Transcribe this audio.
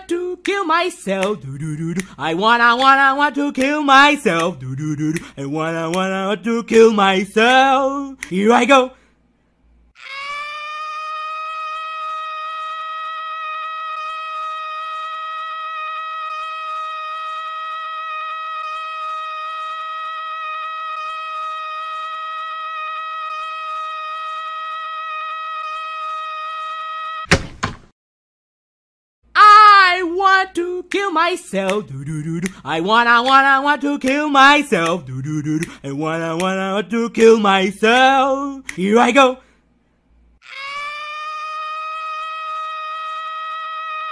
want to kill myself. Do do do do. I want to kill myself. Do do do do. I want to kill myself. Here I go. To kill myself, do do do do. I want to kill myself, do do do do. I want to kill myself. Here I go.